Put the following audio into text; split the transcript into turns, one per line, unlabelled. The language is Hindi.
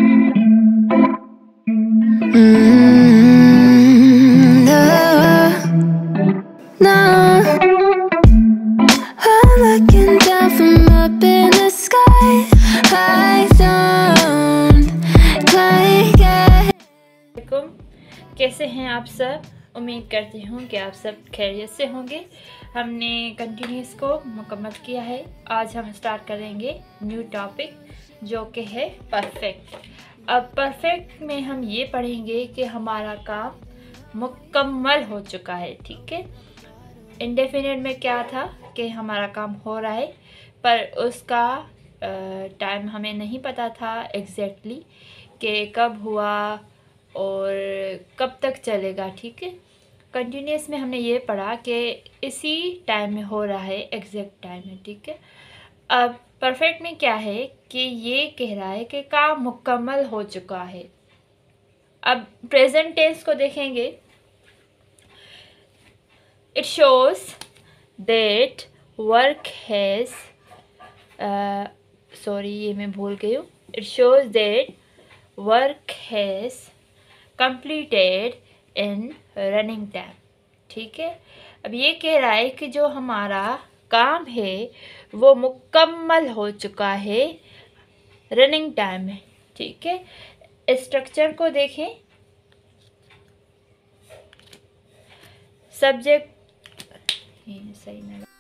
No, I'm looking down from up in the sky. I don't like it.
कैसे हैं आप सब? उम्मीद करती हूँ कि आप सब खैरियत से होंगे। हमने कंटिन्यूस को मुकम्मल किया है। आज हम स्टार्ट करेंगे न्यू टॉपिक जो कि है परफेक्ट। अब परफेक्ट में हम ये पढ़ेंगे कि हमारा काम मुकम्मल हो चुका है। ठीक है, इंडेफिनिट में क्या था कि हमारा काम हो रहा है पर उसका टाइम हमें नहीं पता था एग्जैक्टली कि कब हुआ और कब तक चलेगा। ठीक है, कंटिन्यूस में हमने ये पढ़ा कि इसी टाइम में हो रहा है, एग्जैक्ट टाइम है। ठीक है, अब परफेक्ट में क्या है कि ये कह रहा है कि काम मुकम्मल हो चुका है। अब प्रेजेंट टेंस को देखेंगे। It shows that work has ये मैं भूल गई हूँ। It shows that work has completed in running time। ठीक है, अब ये कह रहा है कि जो हमारा काम है वो मुकम्मल हो चुका है रनिंग टाइम में। ठीक है, स्ट्रक्चर को देखें। सब्जेक्ट सही नहीं,